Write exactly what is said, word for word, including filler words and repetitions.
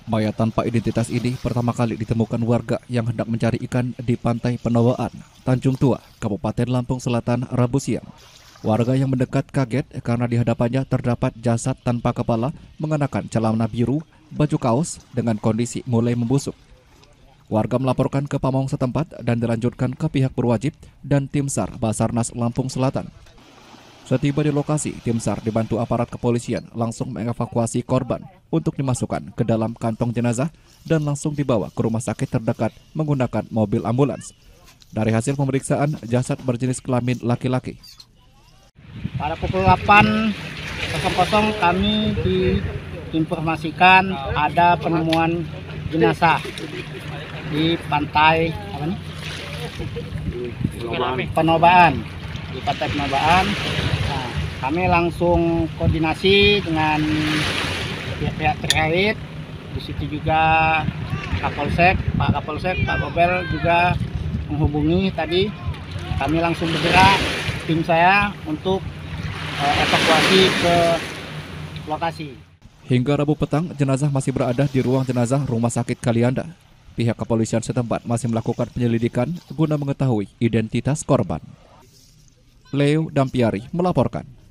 Mayat tanpa identitas ini pertama kali ditemukan warga yang hendak mencari ikan di Pantai Penowaan, Tanjung Tua, Kabupaten Lampung Selatan, Rabu siang. Warga yang mendekat kaget karena di hadapannya terdapat jasad tanpa kepala mengenakan celana biru, baju kaos dengan kondisi mulai membusuk. Warga melaporkan ke pamong setempat dan dilanjutkan ke pihak berwajib dan tim SAR Basarnas Lampung Selatan. Setiba di lokasi, tim SAR dibantu aparat kepolisian langsung mengevakuasi korban untuk dimasukkan ke dalam kantong jenazah dan langsung dibawa ke rumah sakit terdekat menggunakan mobil ambulans. Dari hasil pemeriksaan, jasad berjenis kelamin laki-laki. Pada pukul delapan kami diinformasikan ada penemuan jenazah di pantai apa nih? Penobaan. Di pantai Penobaan. Nah, kami langsung koordinasi dengan pihak-pihak terkait. Di situ juga Kapolsek, Pak Kapolsek, Pak Gobel juga menghubungi tadi. Kami langsung bergerak tim saya untuk uh, evakuasi ke lokasi. Hingga Rabu petang, jenazah masih berada di ruang jenazah Rumah Sakit Kalianda. Pihak kepolisian setempat masih melakukan penyelidikan guna mengetahui identitas korban. Leo Dampiari melaporkan.